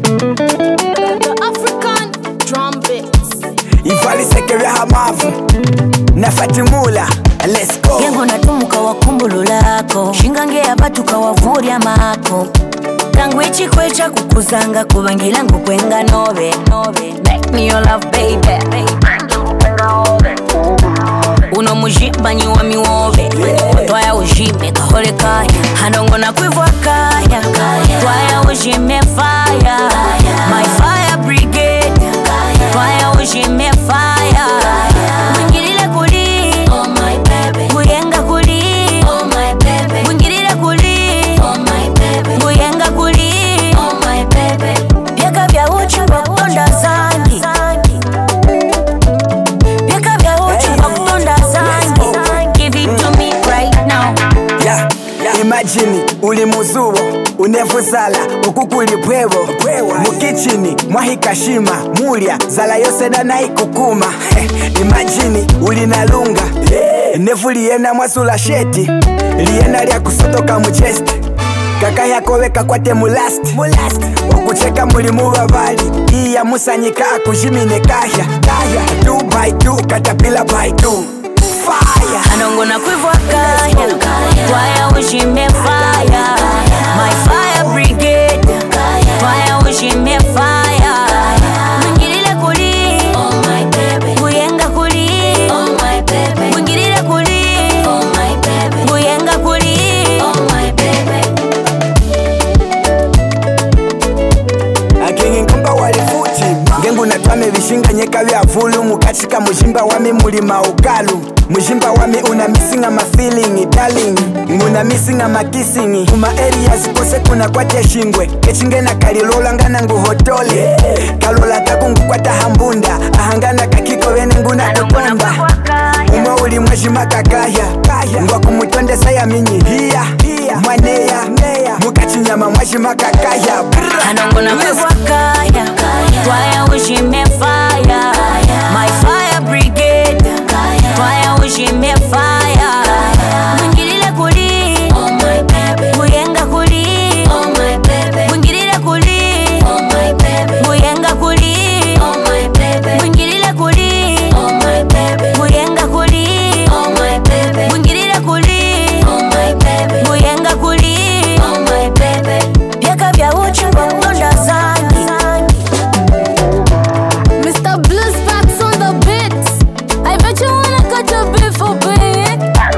The African drum beats. Ifali sekere hamavu na FAT MULA. Let's go. Yengo natumuka wakumbulu lako shingange abatuka wavurya mako Kangwichi kwecha kukuzanga kubangila ngukwenga nobe Make me your love baby Uno mujimbanyi wa miwobe Twaya ujime kahole kaya Hanongo na kuivwa kaya Twaya ujime fire My fire brigade Twaya ujime fire Mwingilile kuli Oh my baby Muyenga kuli Oh my baby Mwingilile kuli Oh my baby Muyenga kuli Oh my baby Vyaka vya uchi kwa kutonda zangi Vyaka vya uchi kwa kutonda zangi Give it to me right now Yeah, imagine uli muzuo unefusala ukukuli pwevo mukichini mwahikashima mulya zala yose dana ikukuma Imagine uli nalunga nefu liyena mwasula sheti liyena lya kusotoka muchest kaka yakoveka kwate mulast okucheka muli mubabali iya musanyika akujimine kahya 2 by 2 katapila by 2 Fire. Anongo na kuivwa kaya Twaya ujime fire My fire brigade Twaya ujime fire Mwingilile kuli Oh my baby Muyenga kuli Oh my baby Mwingilile kuli Oh my baby Muyenga kuli Oh my baby Akingi nkomba wali futi Ngengu natwame vishinga nyeka vya vulu Mukachika mujimba wami mulima ukalu Mujimba wami una missing ama feeling darling Muna missing ama kissing Uma areas kose kuna kwate shingwe Kechinge na kalilola ngana nguhotole Kalola takungu kwata hambunda Ahangana kakiko vene nguna kutonda Umwa uli mwajima kakaya Ngwa kumutonde saya minyi hiya Mwaneya Mukachinyama mwajima kakaya Anongo na kuivwa kaya Twaya ujime fire My fire brigade Twaya ujime fire Mwingilile kuli Oh my baby Muyenga kuli Oh my baby Mwingilile kuli Oh my baby Muyenga kuli Oh my baby Mwingilile kuli Oh my baby Muyenga kuli Oh my baby Mwingilile kuli Oh my baby Muyenga kuli Oh my baby Vyaka vya uchi kwa kutonda zangi Mr. BLUE SPAC on the beats. I bet you wanna cut your beef for big.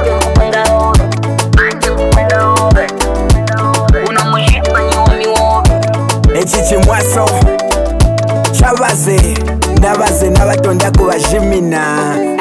Echichi mwaso Chabaze Nabaze nabatonda kubajimina